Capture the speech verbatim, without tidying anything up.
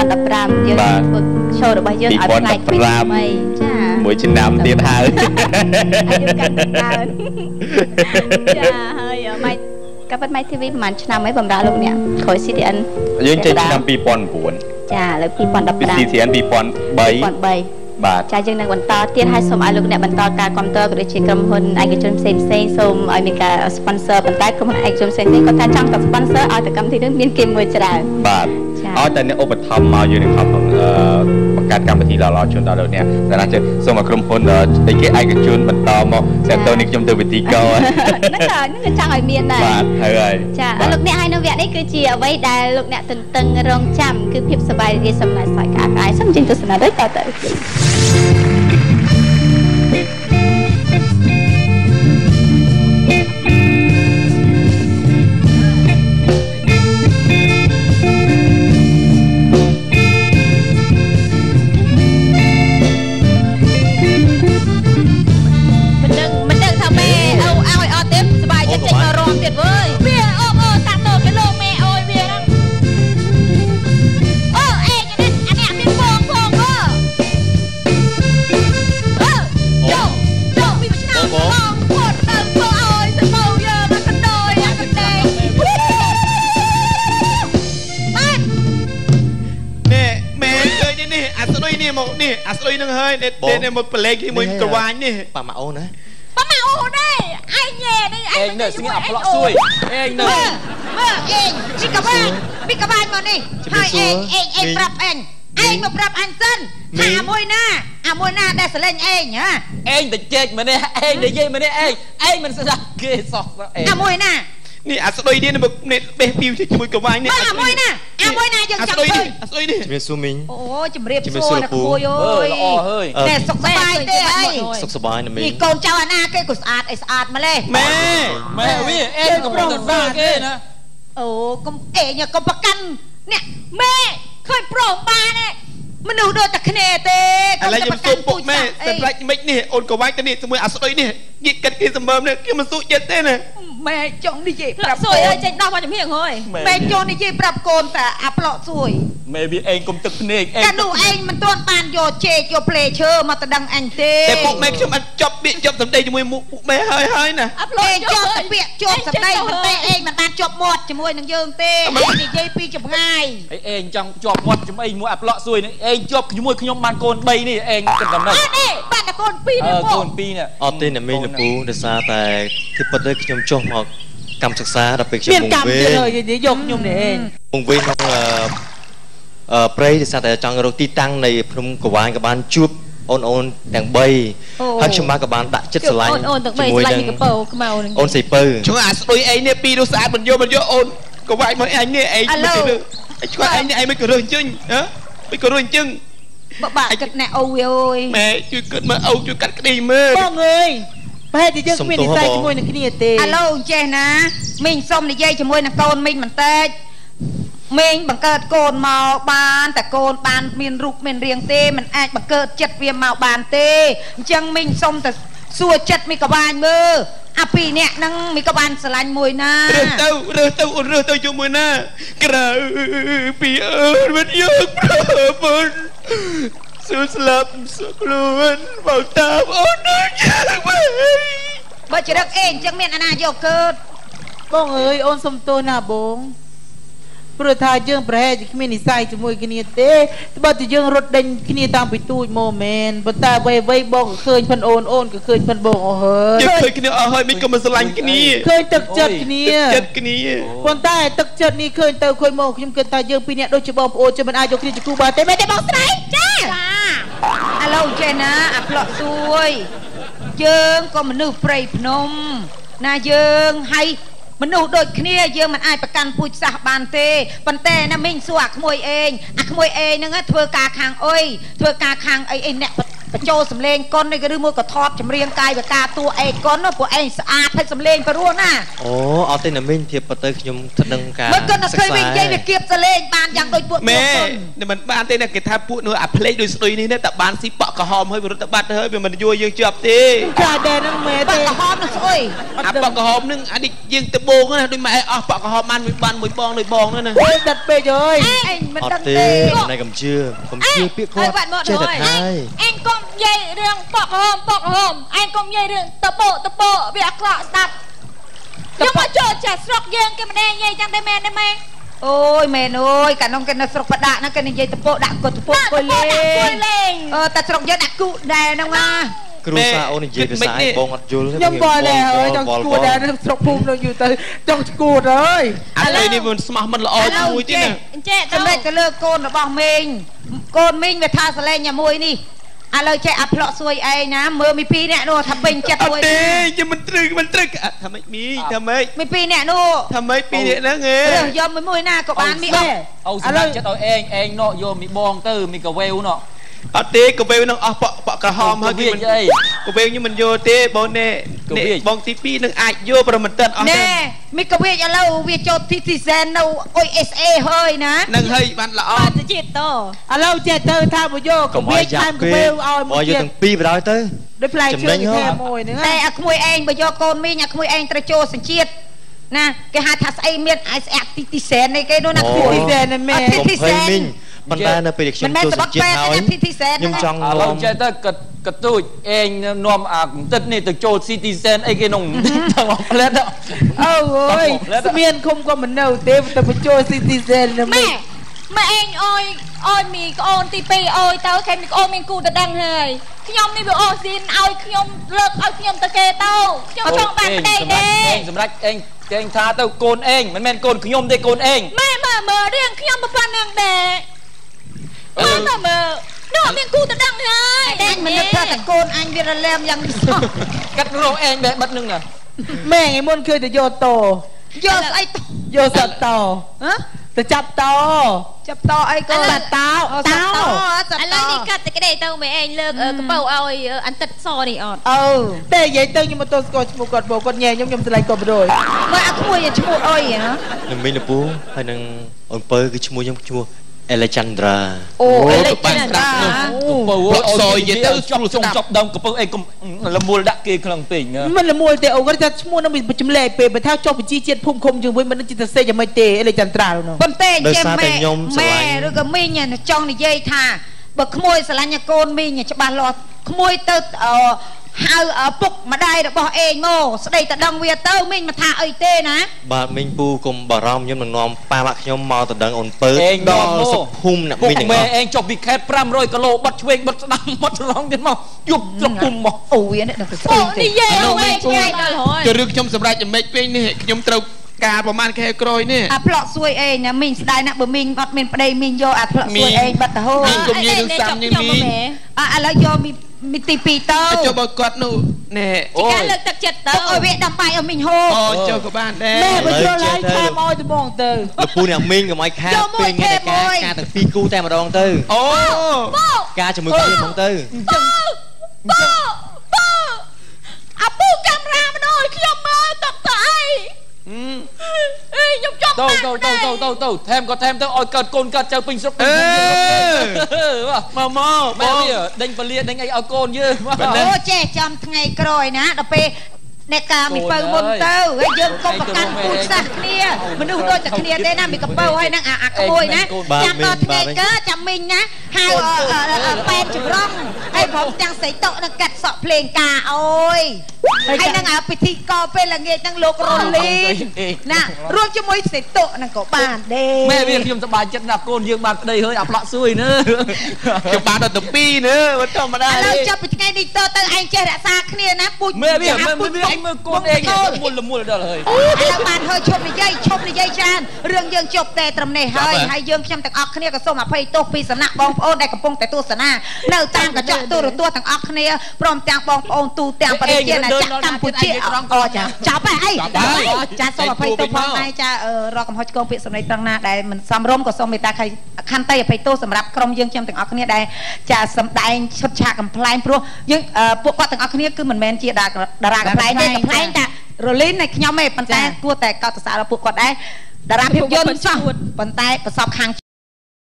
ดับรามเยอะฝึกโชว์ระบายเยอะเอาไปปีรามจ้ามวยชินดำเตี้ยท้ายอายุกันกันจ้าเฮ้ยไม่กับเป็นไม่ทีวีมันชนะไม่บำราลูกเนี่ยขอซีดีอันยืนใจชินดำปีปอนปวนจ้าแล้วปีปอนดับรามปีซีเทียนปีปอนใบปอนใบบาทจ้าจึงในวันต่อเตี้ยให้สมอาลูกเนี่ยบรรทอการคอมเตอร์กระชิกรมพลไอเกจนเซนเซนสมไอมีการสปอนเซอร์บรรทัดกรมพลไอเกจนเซนเซนก็ท่าจ้างกับสปอนเซอร์เอาแต่กำที่นึงมีเกมมวยจราบาทอ๋อแต่เนี่ยอุปธรรมมาอยู่ในคำของประกาศการปฏิเราเราชนเราเนี่ยแต่น่าจะสมัครกรมพลไอเกไอเกจนบรรทอมาเซนโตนิกจมตัววิธีเก่านั่นก็นั่นก็จ้างไอเมียนได้บาทเฮ้ยจ้าลูกเนี่ยให้นกเวียนี่คือเจียไว้ได้ลูกเนี่ยตึงตึงรองจำคือเพียบสบายดีสมัยสายการขายสมจริงตัวสนาได้ต่อแต่นี่อัศวินนึงเฮ้ยเด็ดเด็ดเนี่ยมันเป็นเล็กที่มันกระวานนี่ปามาโอนะปามาโอได้ไอ้เย่นี่ไอ้เนอร์สิ่งอับเลาะซวยเองเนอร์เมื่อเองพี่กระบาลพี่กระบาลมานี่ให้เองเองเองปรับเองเองมาปรับอันเส้นหามวยหน้าหามวยหน้าได้เสร็จเองฮะเองแต่เจ๊กมาเนี่ยเองแต่เย่มาเนี่ยเองเองมันสะเกยสอกเองหามวยหน้านี่อัศวินเนี่ยมันเนี่ยเบปิวที่มวยกระวานเนี่ยหามวยหน้าหามวยหน้ายังจับเลยอัศวินนี่จะเป็นซูมิงโอ้จะเรียบโซ่นะคุยโอ้ยแต่สุขสบายเด้ไอ้สุขสบายนะมิงนี่โกนเจ้าหน้าเกยกุศลไอ้สะอาดมาเลยแม่แม่วิเอ็งกับเราบ้าเก้นะโอ้ก็เอ๋เนี่ยก็ประกันเนี่ยแม่เคยโปร่งบ้าเนี่ยมันดูโดนตะคะเนเต้อะไรยังสู้ปุ๊บแม่แต่ไรไม่นี่โอนกวานกันนี่สมัยอัศวินนี่ยิงกันที่สมบูรณ์เนี่ยคือมันสู้เย็นเต้น่ะแม่จงดิเจปรับสวยเอ้ยเจนดาวมาจากเพียงเฮ้ยแม่จงดิเจปรับโกนแต่อัปเลาะสวยแม่บีเองกุมตึกเนกเองกันดูเองมันต้นปานโยเจโยเพลเชอร์มาตะดังอันเต้แต่พวกแม่ชมันจบเบี้ยจบสำเร็จจมวยมุกแม่เฮ้ยเฮ้ยน่ะอัปโหลดจบเบี้ยจบสำเร็จมันเต้เองมันบานจบหมดจมวยนังยืงเต้ดิเจปีจบง่ายไอเองจังจบหมดจมเองมวยอัปเลาะสวยนี่เองจบจมวยขยมบานโกนใบนี่เองกันกันได้นี่บานตะโกนปีเนี่ยโกนปีเนี่ยออเต้เนี่ยไม่หนุปูเดซ่าแต่ที่ประเดี๋ยวขยมจงหมอกกำศึกษาดับเบิลชั่วโมงเว้ยเลยเดี๋ยวยกยุ่มเนี่ยเองวงเว้ยน้องเอ่อเปรย์จะแต่จังเราตีตั้งในพรุ่งกบาลกับบานจุบโอนโอนแต่งใบฮัชมากับบานตะจัดสไลด์โอนแต่งใบสไลด์กระเป๋าขมเอาโอนใส่เปอร์ช่วงอาสุยไอเนี่ยปีดูสะอาดมันโยมันโยโอนกบาลมันไอเนี่ยไอไม่กระเรื่องไอช่วยไอเนี่ยไอไม่กระเรื่องจึงฮะไม่กระเรื่องจึงบ้าบ้ากัดแนวเอาเว้ยแม่ช่วยเกิดมาเอาช่วยกัดกระดิ่งมือบ้องเลยไปให้ที่เจ้ามินิไซจมวยนักนี่เตะฮัลโหลเจนะมิงส้มในเย่จมวยนักโกนมิงมันเตะมิงบังเกิดโกนมาบานแต่โกนบานมีนรุกมีนเรียงเตะมันอาจบังเกิดจัดเวียมมาบานเตะจังมิงส้มแต่สัวจัดมีกบาลมืออ่ะปีเนี้ยนั่งมีกบาลสลายมวยนะเรือเต้าเรือเต้าอุ่นเรือเต้าจมวยนะกระปีเอิญมันยกพระบนสุดลับสุดล้วนเบาตาโอ้นึกยังไงบ่จะรักเองจังเมียนอนาโยเกิดบ้องเอ้ยโอนสมโตหน้าบงประธานเจิงประเทศที่มีนิสัยจมวยกินเต้แต่บัดที่เจิงรถเดินกินตามไปตู้โมเมนต์บัดตาไว้ไว้บ้องเคยพันโอนโอนก็เคยพันบ้องโอ้เฮ้ยเคยกินเอาเฮ้ยไม่ก็มาสลังกินนี่เคยตักจัดกินนี่จัดกินนี่คนใต้ตักจัดนี่เคยเตาเคยโมกยังเกิดตาเจิงปีนี้โดยเฉพาะโอจะมันอายุคดีจะกูบาแต่ไม่ได้บอกสไลด์จ้าฮัลโหลเจนะอัปเลาะซวยเจิงก็มันนึกเปรย์พนมนาเจิงให้มันนูโดยเคลียเยอะมันอายประกันปุจสะบานเตปันเตนะมิงสวกขโมยเองอะขโมยเองนึงอะเธอกาคางอ้อยเธอกาคางไอเอ็นเนี่ยបញ្ចូលសម្លេងកុននេះក៏ឬមួយក៏ថតចម្រៀងកាយវិការតួឯកុនពួកឯងស្អាតហើយសម្លេងព្រោះណាអូអត់ទេណាមីងធៀបទៅខ្ញុំស្ដឹងការមើលកុនឃើញវិញនិយាយវាគៀបសលេងបានយ៉ាងដូចពួកម៉ែមិនបានទេណាគេថាពួកនោះអាផ្លេកដូចស្ដុយនេះតែបានស៊ីប៉ក់ក្រហមហើយវិរុទ្ធបត្តិហើយវាមិនយួរយើងជាប់ទេចាដែរហ្នឹងម៉ែទេប៉ក់ក្រហមនឹងស្អុយអាប៉ក់ក្រហមនឹងអានេះយើងទៅបោកណាដូចម៉ែអស់ប៉ក់ក្រហមបានមួយបានមួយបងមួយបងហ្នឹងណាអូយដាត់ពេកអើយឯងមិនដឹងទេណែកំជឿកំជឿពាក្យគាត់ចេះតែហើយឯងកុំនិយាយរឿងប៉ក់ក្រហមប៉ក់ក្រហមឯងកុំនិយាយរឿងតពោតពោវាអាក្រក់ស្ដាប់ខ្ញុំមកចូលចាស្រុកយើងគេមិនដែរនិយាយចឹងដែរមែនទេម៉ែអូយមែនអើយកាលនោះគេនៅស្រុកបដាក់ហ្នឹងគេនិយាយតពោដាក់គាត់តពោគួយលេងអឺតែស្រុកយើងដាក់គូដែរហ្នឹងណាគ្រូសាអូននិយាយភាសាបងអត់យល់ទេខ្ញុំបងដែរអើយចង់គួរដែរស្រុកភូមិនៅយូរទៅចង់គួរអើយឥឡូវនេះមិនស្មោះមិនល្អជាមួយទេណាចេះសម្រេចទៅលើកូនរបស់មីងកូនមីងវាថាសលេងមួយនេះឥឡូវចេះអាផ្លក់សួយឯងណាមើលមីពីរនាក់នោះថាពេញចិត្តមួយទេខ្ញុំមិនត្រឹកមិនត្រឹកថាម៉េចមីថាម៉េចមីពីរនាក់នោះថាម៉េចពីរនាក់ហ្នឹងហ៎យកមួយមួយណាក៏បានមីអត់អូសម្រាប់ចិត្តឲ្យឯងឯងនោះយកមីបងទៅមីកាវេវនោះអត់ទេកាវេវនឹងអស់ប៉ប៉ក្រហមហើយគេមិនកាវេវខ្ញុំមិនយកទេបងណែបងទីពីរនឹងអាចយកប្រមិនតិនអស់ណែមីកាវេវឥឡូវវាចូលទីទីសែននៅអុយ เอส เอ ហើយណានឹងហើយបានល្អបានទៅជាតិតឥឡូវចេះទៅថាមកយកកាវេវថែមកាវេវឲ្យមកយកទាំងពីរបណ្ដោយទៅដោយផ្លែឈើថែមមួយហ្នឹងតែអាក្មួយឯងបើយកកូនមីងអាក្មួយឯងត្រូវចូលសញ្ជាតិណាគេហៅថាស្អីមានអាស្អាតទីទីសែននេះគេនោះណាទីទីសែននេះមែនទីទីសែនប៉ុន្តែនៅពេលខ្ញុំចូលសញ្ជាតិហើយខ្ញុំចង់ឥឡូវចេះទៅកកទូចឯងនាំអាកំតិតនេះទៅចូល Citizen អីគេនោះទាំងអស់ផ្លែតអូយស្មានឃុំក៏មិននៅទេទៅបញ្ចូល Citizen ម៉ែម៉ែឯងអើយអើយមីក្អូនទីពីរអើយទៅគេមីក្អូនមានគូទៅដឹងហើយខ្ញុំនេះវាអូស៊ីនឲ្យខ្ញុំលើកឲ្យខ្ញុំទៅគេទៅខ្ញុំចង់បានប្តីដែរឯងសម្រាប់ឯងឯងថាទៅកូនឯងមិនមែនកូនខ្ញុំទេកូនឯងម៉ែមើលមើលរៀងខ្ញុំប្រពន្ធនឹងដែរអឺមើលមើលនោះមានគូទៅដឹងហើយតែមិននឹកថាតកូនអញវារលែមយ៉ាងនេះសោះកាត់រោឯងបែបបិទនឹងណាម៉ែថ្ងៃមុនឃើញតែយកតយកស្អីយកសត្វតហ៎ទៅចាប់តចាប់តអីកូនតតោតោឥឡូវនេះកាត់តែក្តីទៅម៉ែឯងលើកកប៉ៅឲ្យអន្តិតសនេះអត់អឺតែនិយាយទៅខ្ញុំមកទស្សស្គាល់ឈ្មោះគាត់បងគាត់ញ៉ែខ្ញុំខ្ញុំស្រឡាញ់គាត់បរយមើលអាក្មួយឈ្មោះអុយណានឹងមីងលពូហើយនឹងអូនពើគឺឈ្មោះខ្ញុំឈ្មោះAlexandra អូ Alexandra កពៅអត់សយនិយាយទៅចង់ចង់ចាប់ដើមកពៅអីកុំលមូលដាក់គេខ្លាំងពេកមិនលមូលទេអូគាត់ថាឈ្មោះនោះវាចម្លែកពេកបើថាចុះបញ្ជីជាតិភូមិឃុំជាមួយមិនចិត្តសេយ៉ាងម៉េចទេ Alexandra នោះប៉ុន្តែចេះម៉ែម៉ែឬក៏មីងចង់និយាយថាបើក្មួយស្រឡាញ់កូនមីងច្បាស់លាស់ក្មួយទៅហៅពុកម្ដាយរបស់ឯងមកស្ដីតដឹងវាទៅមីងមិនថាអីទេណាបាទមីងពូកុំបារម្ភខ្ញុំនឹងនាំប៉ាម៉ាក់ខ្ញុំមកទៅដឹងអូនពើដល់សុខភូមិអ្នកមីងទាំងអស់ឯងចុះពីខេត្ត500គីឡូបាត់ឆ្វេងបាត់ស្ដាំបាត់ស្រងទៀតមកយប់ស្រុកភូមិមកអូវានេះដល់ទៅអូនិយាយអូឯងឆ្ងាយដល់ហើយគឺរឿងខ្ញុំសម្រាប់ចំណេចពេកនេះខ្ញុំត្រូវការប្រហែលខែក្រោយនេះអាផ្លក់សួយឯងណាមីងស្ដាយណាបើមីងអត់មានប្តីមីងយកអាផ្លក់សួយឯងបាត់ទៅហូមីងកុំនិយាយរឿងសាំនេះមីងអឥឡូវយកមីមីទីពីរទៅចុះបើគាត់នោះណែអូការលើកទឹកចិត្តទៅឲ្យវាដាំបាយឲ្យមីងហូបអូចុះក៏បានដែរម៉ែបើចូលហើយខែមកទៅបងទៅលពូអ្នកមីងកុំឲ្យខាតពេលមានតែការការទាំងពីរគូតែម្ដងទៅអូការជាមួយគ្នាហ្មងទៅអញ្ចឹងបោបោអាពូកាមេរ៉ាម្ដងខ្ញុំមើលតតអីអេខ្ញុំចង់ទៅទៅទៅទៅទៅទៅថែមក៏ថែមទៅឲ្យកើតកូនកើតចៅពេញស្រុកពេញភូមិមកមកមកវាដេញពលាដេញអីឲ្យកូនយើងអូចេះចាំថ្ងៃក្រោយណាដល់ពេលអ្នកកាមីពៅមុនទៅហើយយើងកុំប្រកាន់ពូជសាសគ្នាមនុស្សដូចតែគ្នាទេណាមីកពៅហើយនឹងអាអាក្មួយណាចាំដល់ថ្ងៃកើចាំមីងណាហៅប៉ែនចម្រងហើយព្រមទាំងស្រីតុនឹងកាត់សក់ភ្លេងការអូយហើយនឹងអាពិធីកពេលល្ងាចនឹងលោករលីណារួមជាមួយស្រីតុនឹងក៏បានដែរម៉ែវាខ្ញុំសប្បាយចិត្តណាស់កូនយើងបានប្តីហើយអាផ្លាក់សួយនើខ្ញុំបានដល់ទៅពីរនើធម្មតាឥឡូវចាប់ពីថ្ងៃនេះទៅទៅឯងចេះរក្សាគ្នាណាពូជម៉ែវាម៉ែវាឯងមើលកូនឯងមូលមូលដល់ហើយឥឡូវបានហើយឈប់និយាយឈប់និយាយច្រើនរឿងយើងជប់តែត្រឹមនេះហើយហើយយើងខ្ញុំទាំងអស់គ្នាក៏សូមអភ័យទោសពីសំណាក់បងប្អូនដែលកំពុងតែទស្សនានៅតាមកញ្ចក់ទូរទស្សន៍ទាំងអស់គ្នាព្រមទាំងបងប្អូនទូទាំងប្រទេសជាតិចាកម្ពុជាអូចាចាប់ហើយអីចាសូមអភ័យទោសផងដែរចារកកំហុសឆ្គងពាក្យសម្ដីត្រង់ណាដែលមិនសមរម្យក៏សូមមេត្តាខន្តីអភ័យទោសសម្រាប់ក្រុមយើងខ្ញុំទាំងអស់គ្នាដែលចាសម្ដែងឈុតឆាកកំ ប្លែងព្រោះយើងពួកគាត់ទាំងអស់គ្នាគឺមិនមែនជាតារាកំប្លែងទេកំប្លែងតែរលីននៃខ្ញុំឯងប៉ុន្តែគួរតែកោតសរសើរដល់ពួកគាត់ដែរតារាភាពយន្តចោះប៉ុន្តែប្រសពខាង